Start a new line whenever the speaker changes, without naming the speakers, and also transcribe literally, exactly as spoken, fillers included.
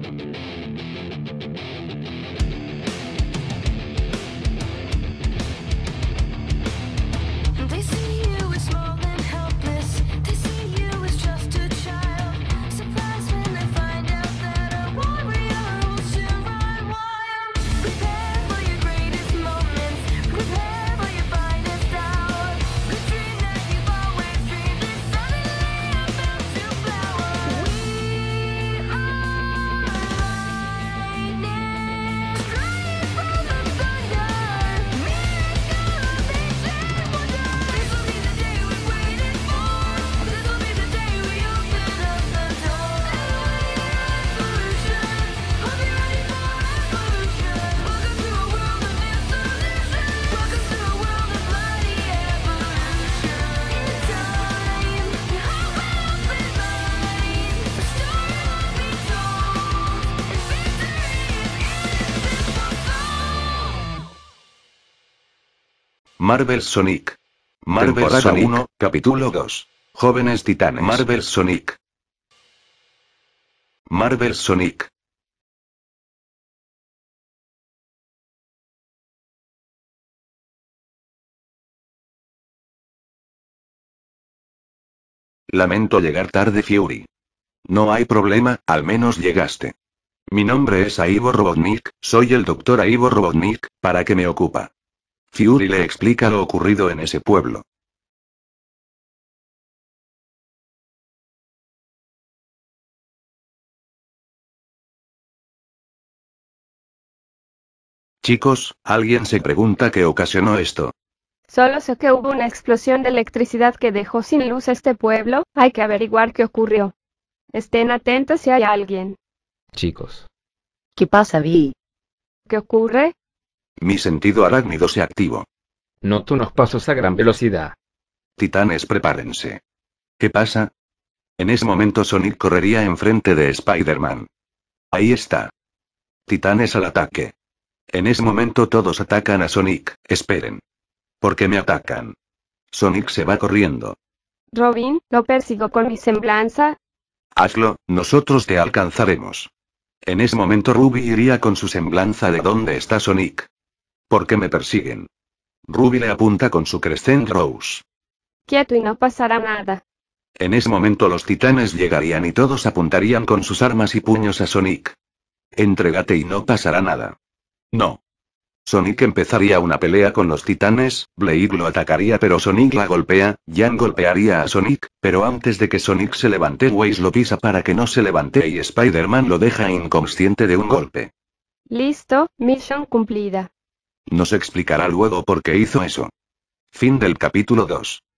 They see you as small and helpless. They see you as just a child. Surprised when they find out that a warrior will soon run wild. Prepare for your greatest moments. Prepare for your finest hour. The dream that you've always dreamed is suddenly about to flower. We are lightning, straight from the thunder. Miracle of ancient wonder. This'll be the day we've waited for. This'll be the day we open up the door. Evolution, hope you're ready for evolution. Welcome to a world of new solutions. Welcome to a world of mighty evolution. In time, your heart will open mine. The story will be told, and victory is invisible.
Marvel Sonic. Marvel
Temporada
Sonic.
uno, capítulo dos. Jóvenes titanes.
Marvel Sonic. Marvel Sonic.
Lamento llegar tarde, Fury. No hay problema, al menos llegaste. Mi nombre es Ivor Robotnik, soy el doctor Ivor Robotnik, ¿para qué me ocupa? Fury le explica lo ocurrido en ese pueblo. Chicos, ¿alguien se pregunta qué ocasionó esto?
Solo sé que hubo una explosión de electricidad que dejó sin luz a este pueblo. Hay que averiguar qué ocurrió. Estén atentos si hay alguien.
Chicos.
¿Qué pasa, Vi?
¿Qué ocurre?
Mi sentido arácnido se activó.
Noto unos pasos a gran velocidad.
Titanes, prepárense. ¿Qué pasa? En ese momento Sonic correría enfrente de Spider-Man. Ahí está. Titanes al ataque. En ese momento todos atacan a Sonic. Esperen. ¿Por qué me atacan? Sonic se va corriendo.
Robin, lo persigo con mi semblanza.
Hazlo, nosotros te alcanzaremos. En ese momento Ruby iría con su semblanza de dónde está Sonic. ¿Por qué me persiguen? Ruby le apunta con su Crescent Rose.
Quieto y no pasará nada.
En ese momento los titanes llegarían y todos apuntarían con sus armas y puños a Sonic. Entrégate y no pasará nada. No. Sonic empezaría una pelea con los titanes, Blade lo atacaría pero Sonic la golpea, Jan golpearía a Sonic, pero antes de que Sonic se levante Waze lo pisa para que no se levante y Spider-Man lo deja inconsciente de un golpe.
Listo, misión cumplida.
Nos explicará luego por qué hizo eso. Fin del capítulo dos.